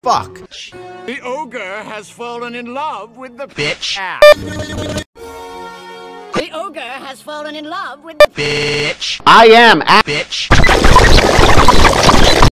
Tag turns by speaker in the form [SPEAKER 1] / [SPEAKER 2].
[SPEAKER 1] Fuck.
[SPEAKER 2] The ogre has fallen in love with the
[SPEAKER 1] Bitch.
[SPEAKER 3] The ogre has fallen in love with the
[SPEAKER 1] Bitch. I am a bitch.